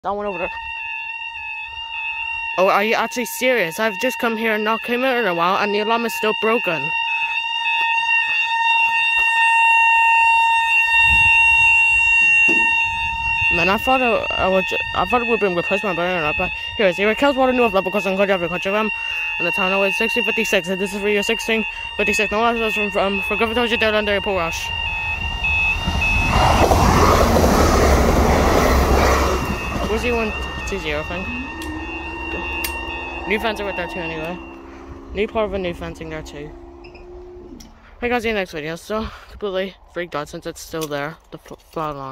That one over there. Oh, are you actually serious? I've just come here and not came out in a while, and the alarm is still broken. Man, I thought it would be replaced by banana, but here it is. Here, Kells Water North level, because I'm going to agriculture. And the town is 1656, and this is for your 1656. No, that's from Griffith down under Airport Rush. Where's the 120 thing? New fencing right there too anyway. New part of a new fencing there too. Hey guys, see you next video. So completely freaked out since it's still there, the flat line.